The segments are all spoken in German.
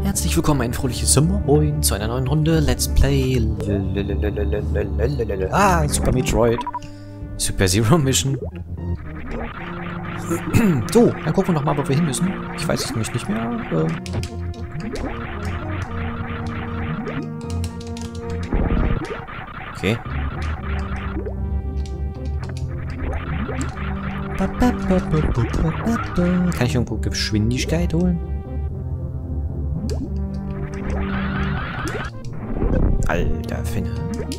Herzlich willkommen, ein fröhliches Moin zu einer neuen Runde Let's Play Super Metroid Super Zero Mission. So, dann gucken wir noch mal, wo wir hin müssen. Ich weiß es nämlich nicht mehr. Okay. Kann ich irgendwo Geschwindigkeit holen? Alter Finne.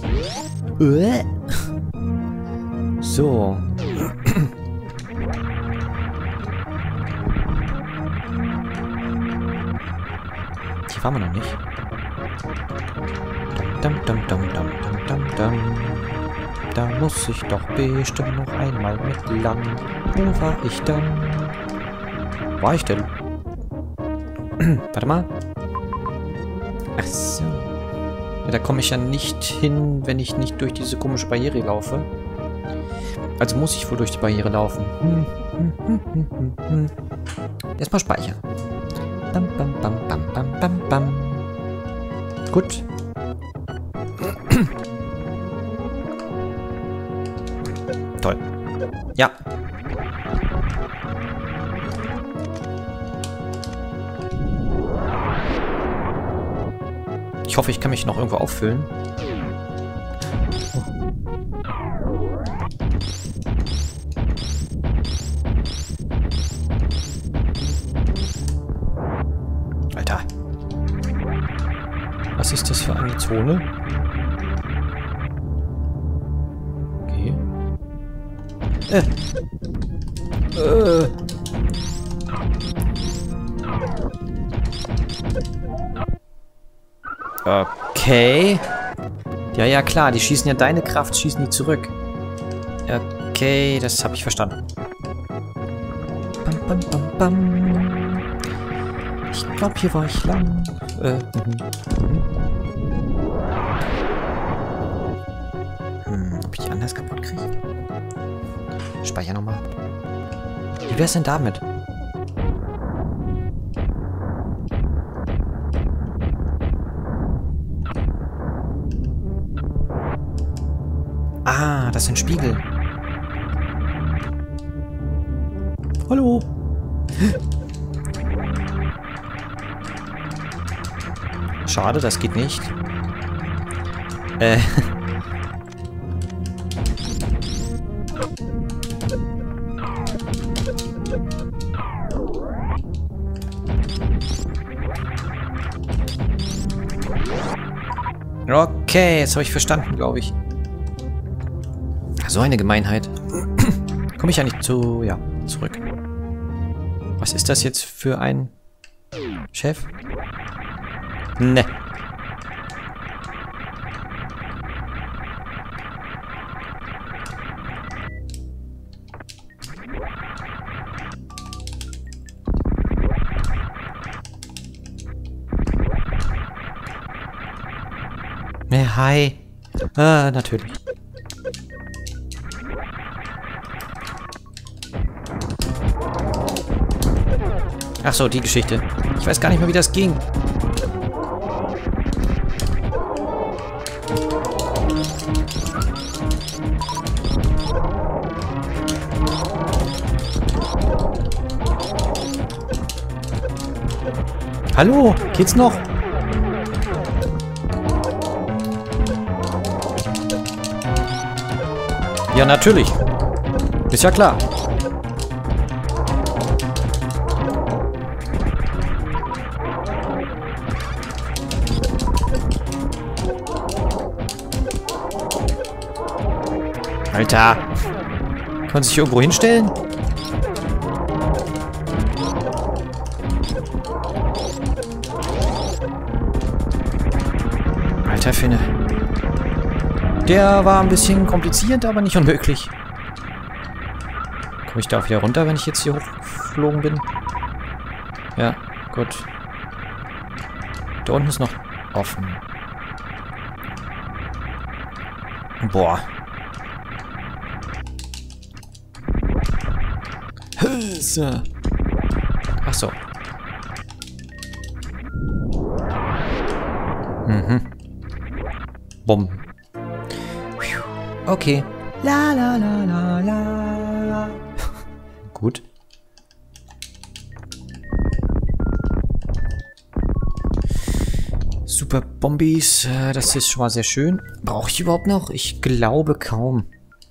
So. Hier waren wir noch nicht. Da muss ich doch bestimmt noch einmal mit lang. Wo war ich dann? Wo war ich denn? Warte mal. Ach so. Ja, da komme ich ja nicht hin, wenn ich nicht durch diese komische Barriere laufe. Also muss ich wohl durch die Barriere laufen. Erstmal speichern. Bam, bam, bam, bam, bam, bam, bam. Gut. Toll. Ja. Ich hoffe, ich kann mich noch irgendwo auffüllen. Alter. Was ist das für eine Zone? Okay. Okay. Ja, klar. Die schießen ja deine Kraft, schießen die zurück. Okay, das habe ich verstanden. Bam, bam, bam, bam. Ich glaube, hier war ich lang. Ob ich die anders kaputt kriege? Speicher nochmal. Wie wär's denn damit? Ah, das sind Spiegel. Hallo. Schade, das geht nicht. Okay, jetzt habe ich verstanden, glaube ich. So eine Gemeinheit. Komme ich ja nicht zu... Ja, zurück. Was ist das jetzt für ein... Chef? Ne. Hi. Ah, natürlich. Ach so, die Geschichte. Ich weiß gar nicht mehr, wie das ging. Hallo, geht's noch? Ja, natürlich. Ist ja klar. Alter. Kann man sich hier irgendwo hinstellen? Alter Finne. Der war ein bisschen kompliziert, aber nicht unmöglich. Komme ich da auch wieder runter, wenn ich jetzt hier hochgeflogen bin? Ja, gut. Da unten ist noch offen. Boah. Ach so. Mhm. Bomben. Okay. La la la la la. Gut. Super Bombis. Das ist schon mal sehr schön. Brauche ich überhaupt noch? Ich glaube kaum.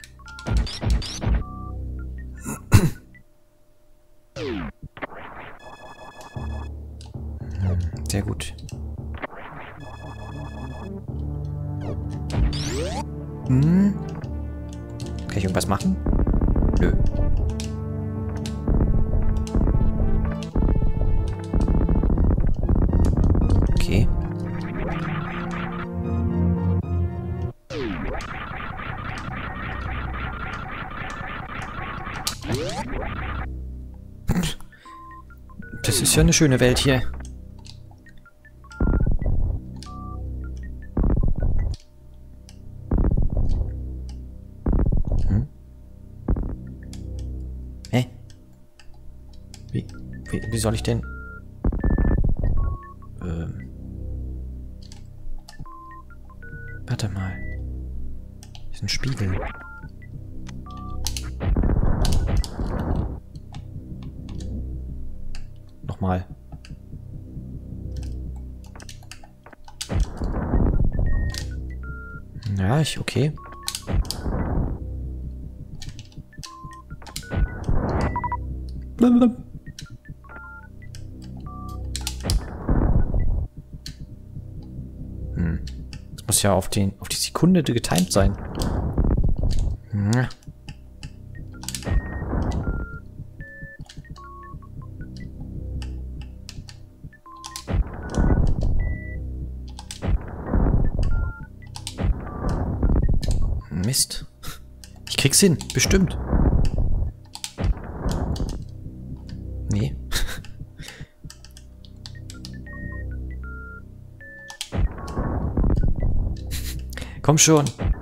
Sehr gut. Kann ich irgendwas machen? Nö. Okay. Das ist ja eine schöne Welt hier. Wie soll ich denn? Warte mal. Hier ist ein Spiegel. Nochmal. Ja, okay. Blablabla. Das muss ja auf die Sekunde getimed sein. Mist. Ich krieg's hin, bestimmt. Nee. Komm schon.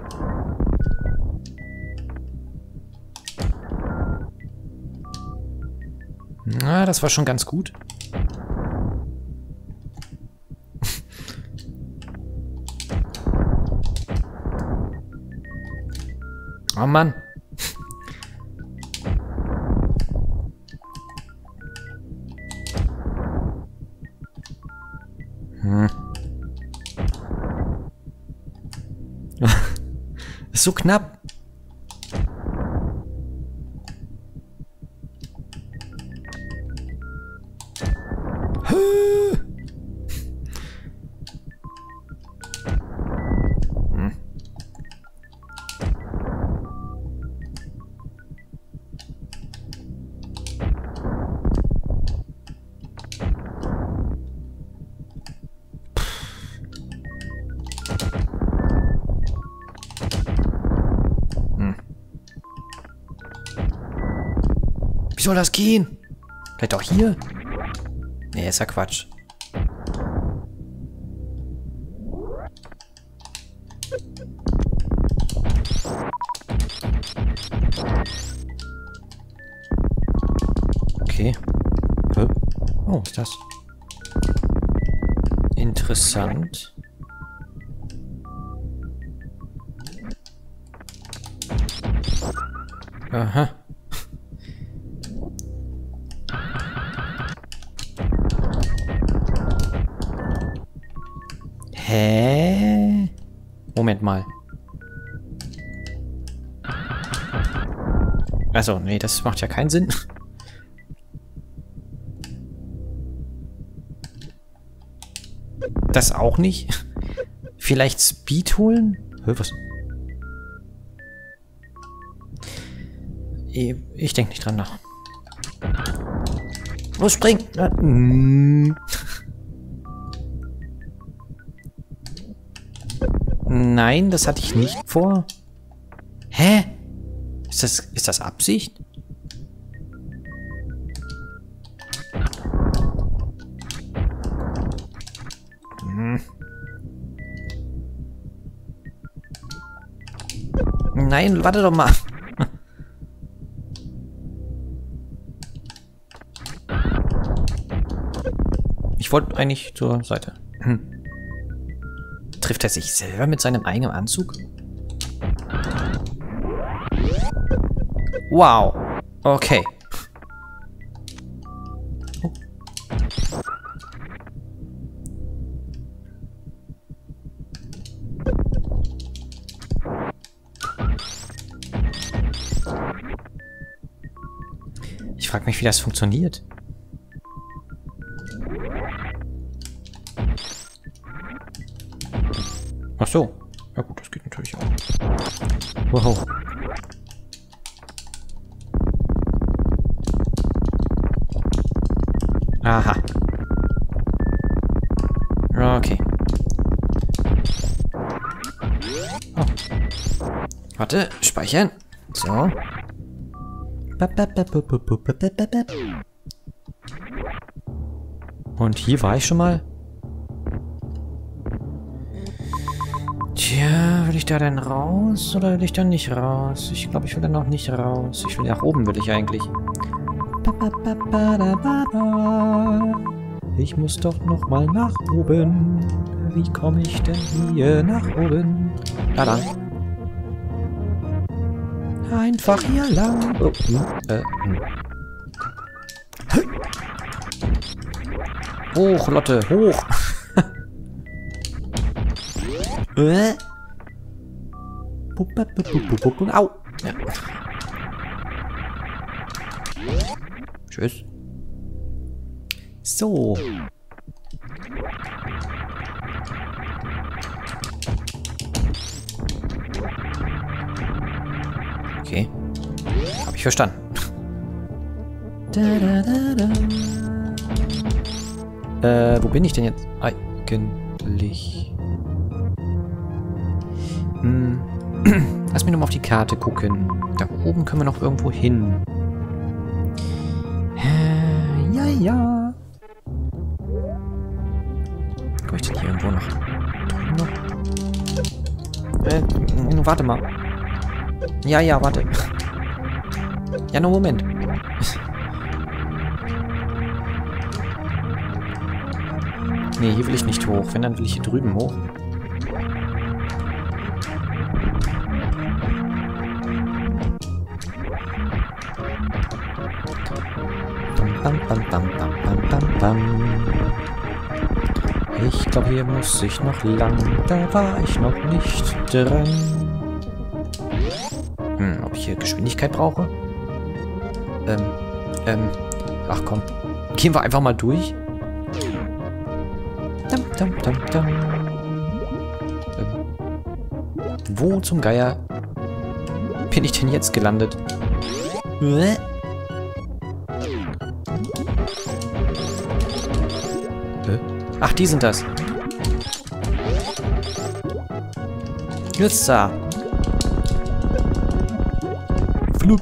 Na, das war schon ganz gut. Oh Mann. Ist so knapp. Wie soll das gehen? Vielleicht auch hier? Nee, ist ja Quatsch. Okay. Oh, was ist das? Interessant. Aha. Hä? Moment mal. Also, nee, das macht ja keinen Sinn. Das auch nicht? Vielleicht Speed holen? Hä, was? Ich denke nicht dran nach. Los, spring! Nein, das hatte ich nicht vor. Hä? Ist das Absicht? Nein, warte doch mal. Ich wollte eigentlich zur Seite. Trifft er sich selber mit seinem eigenen Anzug? Wow. Okay. Oh. Ich frage mich, wie das funktioniert. Ach so. Ja gut, das geht natürlich auch. Wow. Aha. Okay. Oh. Warte, speichern. So. Und hier war ich schon mal. Tja, will ich da denn raus oder will ich da nicht raus? Ich glaube, ich will da noch nicht raus. Ich will nach oben, will ich eigentlich. Ich muss doch noch mal nach oben. Wie komme ich denn hier nach oben? Da lang. Einfach hier lang. Oh, Hoch, Lotte, hoch. Au. Ja. Tschüss. So. Okay. Hab ich verstanden. Wo bin ich denn jetzt eigentlich? Lass mich nochmal auf die Karte gucken. Da oben können wir noch irgendwo hin. Ja. Komme ich denn hier irgendwo noch? Drüben noch? Warte mal. Ja, warte. Ja, nur Moment. Nee, hier will ich nicht hoch. Wenn, dann will ich hier drüben hoch. Ich glaube, hier muss ich noch lang. Da war ich noch nicht dran. Ob ich hier Geschwindigkeit brauche? Ach komm. Gehen wir einfach mal durch. Wo zum Geier bin ich denn jetzt gelandet? Ach, die sind das. Jetzt da. Flup.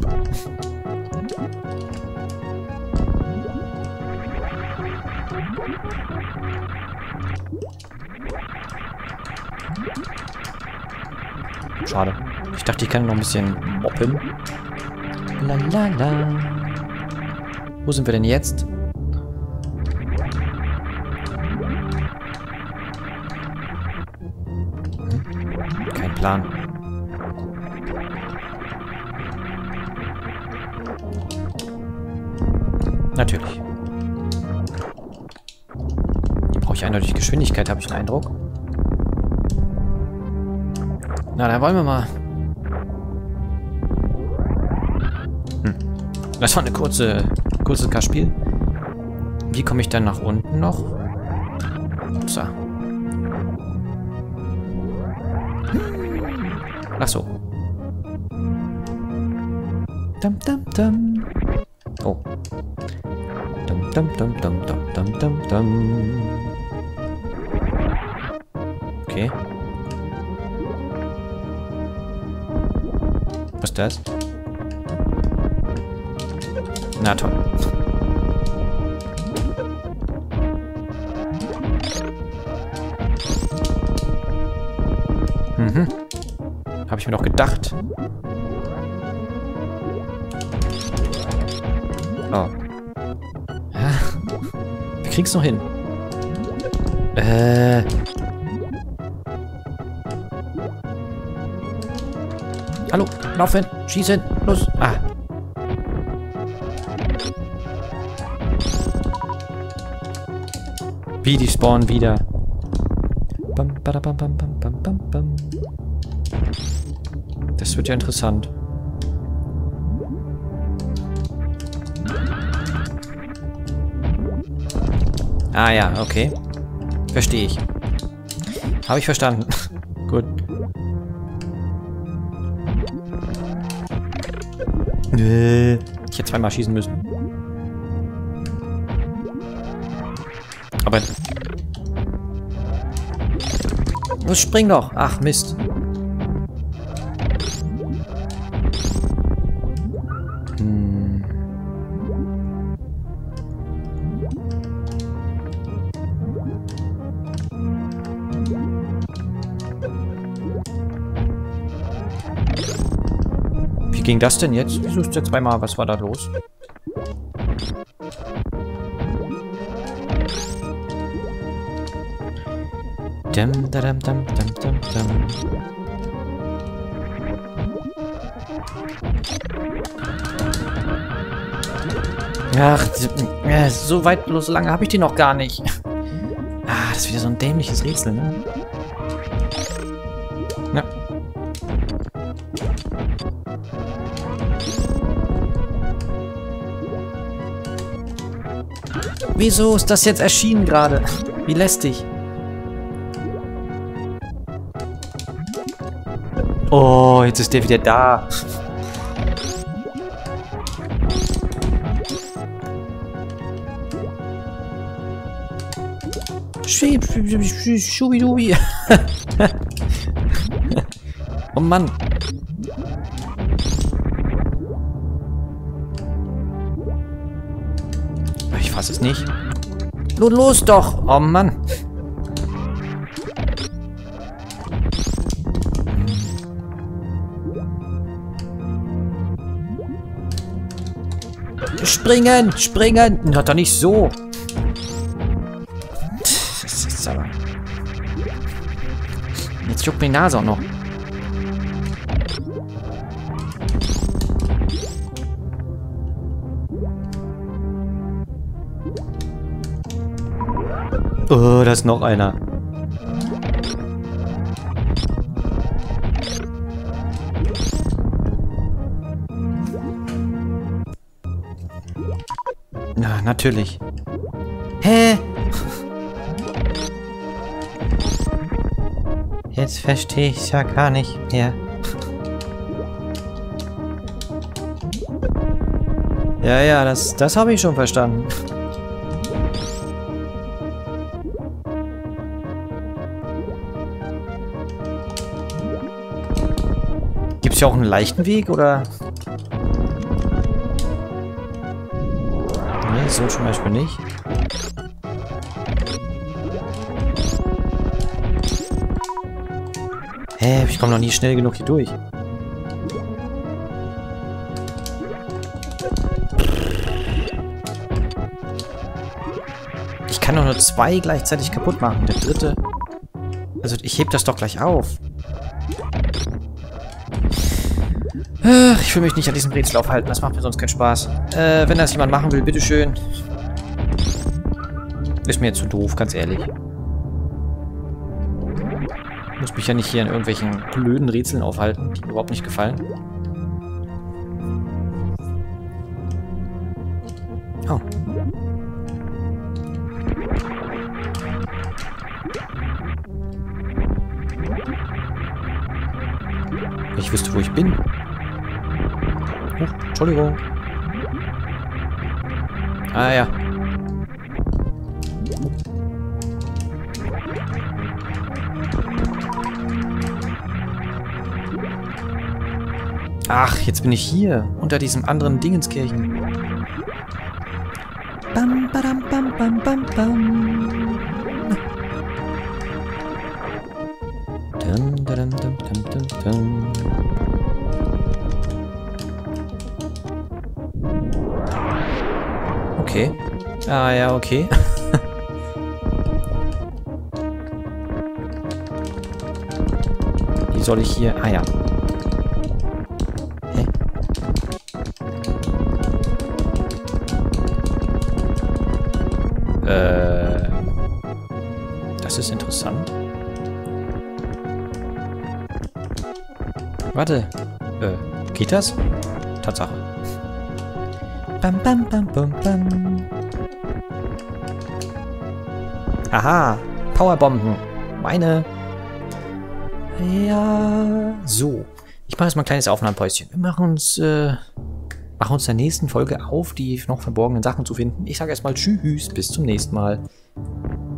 Schade. Ich dachte, ich kann noch ein bisschen moppen. Lalala. Wo sind wir denn jetzt? Kein Plan. Natürlich. Hier brauche ich eindeutig Geschwindigkeit, habe ich den Eindruck. Na, dann wollen wir mal. Das war eine kurzes K-Spiel. Wie komme ich dann nach unten noch? So. Ach so. Dum dum dum. Oh. Dum dum dum dum dum dum dum dum. Okay. Was ist das? Na toll. Habe ich mir doch gedacht. Oh. Wir kriegen's noch hin. Hallo, laufen, schießen, los. Ah. Wie, die spawnen wieder. Bam, badabam, bam, bam, bam, bam, bam. Das wird ja interessant. Ah ja, okay. Verstehe ich. Habe ich verstanden. Gut. Ich hätte zweimal schießen müssen. Aber... Los, spring doch! Ach, Mist. Wie ging das denn jetzt? Wieso ist der zweimal? Was war da los? Dum, dum, dum, dum, dum, dum. Ach, so weit, so lange habe ich die noch gar nicht. Ah, das ist wieder so ein dämliches Rätsel, ne? Ja. Wieso ist das jetzt erschienen gerade? Wie lästig. Oh, jetzt ist der wieder da. Schubidubi. Oh Mann. Ich fass es nicht. Los doch. Oh Mann. Springen, springen. Na, doch nicht so. Das ist aber... Jetzt juckt mir die Nase auch noch. Oh, da ist noch einer. Na, natürlich. Hä? Jetzt verstehe ich es ja gar nicht mehr. Ja, das habe ich schon verstanden. Gibt es ja auch einen leichten Weg, oder? Nee, so zum Beispiel nicht. Hä, ich komme noch nie schnell genug hier durch. Ich kann doch nur 2 gleichzeitig kaputt machen. Der dritte... Also ich heb das doch gleich auf. Ich will mich nicht an diesem Rätsel aufhalten. Das macht mir sonst keinen Spaß. Wenn das jemand machen will, bitteschön. Ist mir jetzt zu doof, ganz ehrlich. Muss mich ja nicht hier in irgendwelchen blöden Rätseln aufhalten, die mir überhaupt nicht gefallen. Oh. Ich wüsste, wo ich bin. Oh, Entschuldigung. Ah ja. Ach, jetzt bin ich hier, unter diesem anderen Dingenskirchen. Bam, badam, bam, bam, bam, bam. Dum, dum, dum, dum, dum, dum. Okay. Ah ja, okay. Wie soll ich hier... Ah ja. Das ist interessant. Warte. Geht das? Tatsache. Bam, bam, bam, bam, bam. Aha. Powerbomben. Meine. Ja. So. Ich mache jetzt mal ein kleines Aufnahmepäuschen. Wir machen uns in der nächsten Folge auf, die noch verborgenen Sachen zu finden. Ich sage erstmal Tschüss. Bis zum nächsten Mal.